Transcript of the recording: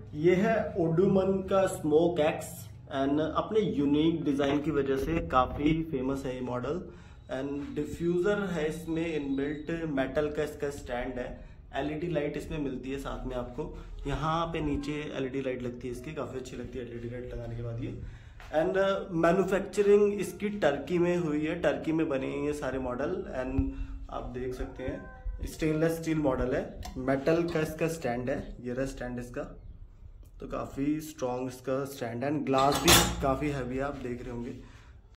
ये है ओडुमन का स्मोक एक्स एंड अपने यूनिक डिजाइन की वजह से काफी फेमस है ये मॉडल। एंड डिफ्यूजर है इसमें इनबिल्ट, मेटल का इसका स्टैंड है। एलईडी लाइट इसमें मिलती है साथ में आपको, यहाँ पे नीचे एलईडी लाइट लगती है इसकी, काफी अच्छी लगती है एलईडी लाइट लगाने के बाद ये। एंड मैन्युफैक्चरिंग इसकी टर्की में हुई है, टर्की में बने हैं ये सारे मॉडल। एंड आप देख सकते हैं स्टेनलेस स्टील मॉडल है, मेटल का इसका स्टैंड है, ये रहा स्टैंड इसका, तो काफ़ी स्ट्रॉन्ग इसका स्टैंड है। एंड ग्लास भी काफ़ी हैवी है, आप देख रहे होंगे।